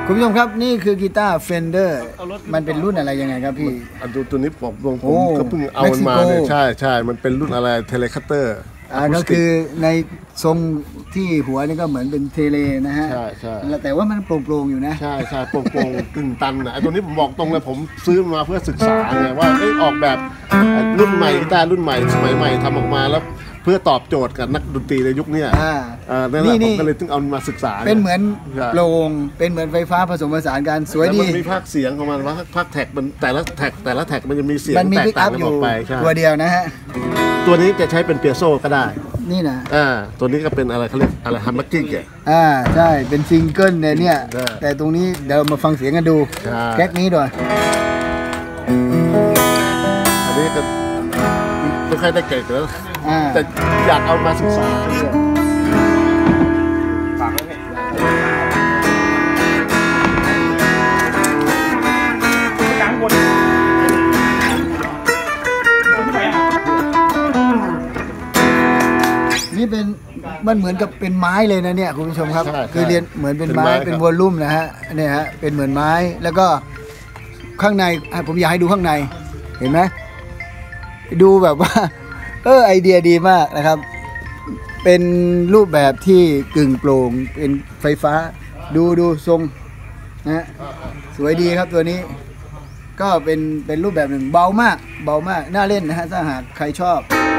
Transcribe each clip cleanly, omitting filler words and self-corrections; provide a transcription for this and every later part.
คุณผู้ชมครับนี่คือกีตาร์เฟนเดอร์มันเป็นรุ่นอะไรยังไงครับพี่ตัวนี้ผมก็เพิ่งเอามันมาเนี่ยใช่มันเป็นรุ่นอะไรเทเลคัตเตอร์ก็คือในทรงที่หัวนี่ก็เหมือนเป็นเทเลนะฮะใช่แต่ว่ามันโปร่งๆอยู่นะใช่โปร่งกึ่งตันนะตัวนี้ผมบอกตรงเลยผมซื้อมาเพื่อศึกษาไงว่าออกแบบรุ่นใหม่กีตาร์รุ่นใหม่สมัยใหม่ทำออกมาแล้วเพื่อตอบโจทย์กับนักดนตรีในยุคนี้นั่นแหละผมก็เลยต้องเอามาศึกษาเป็นเหมือนโปร่งเป็นเหมือนไฟฟ้าผสมผสานกันสวยดีมันมีภาคเสียงของมันว่าภาคแท็กมันแต่ละแท็กมันจะมีเสียงแตกต่างกันออกไปตัวเดียวนะฮะตัวนี้จะใช้เป็นเปียโซก็ได้นี่นะตัวนี้ก็เป็นอะไรเขาเรียกอะไรฮัมมักกิ้งใช่เป็นซิงเกิลเนี่ยแต่ตรงนี้เดี๋ยวมาฟังเสียงกันดูแก๊กนี้ด้วยอันนี้ก็ไม่ค่อยได้เก่งแล้วแต่อยากเอามาศึกษาฝากไว้เนี่ยกลางบนนี่เป็นมันเหมือนกับเป็นไม้เลยนะเนี่ยคุณผู้ชมครับคือเรียนเหมือนเป็นไม้เป็นวอลลุ่มนะฮะเนี่ยฮะเป็นเหมือนไม้แล้วก็ข้างในผมอยากให้ดูข้างในเห็นไหมดูแบบว่าไอเดียดีมากนะครับเป็นรูปแบบที่กึ่งโปร่งเป็นไฟฟ้าดูทรงนะสวยดีครับตัวนี้ก็เป็นรูปแบบหนึ่งเบามากน่าเล่นนะฮะถ้าหากใครชอบ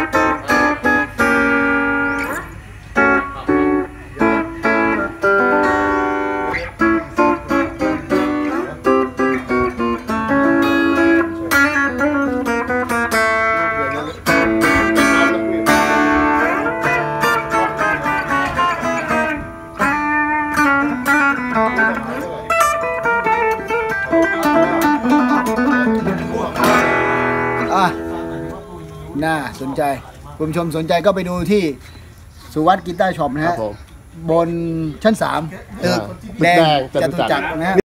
น่าสนใจคุณผู้ชมสนใจก็ไปดูที่สุวัฒน์กีตาร์ช็อปนะฮะบนชั้น3ตึกแดงจตุจักรนะฮะ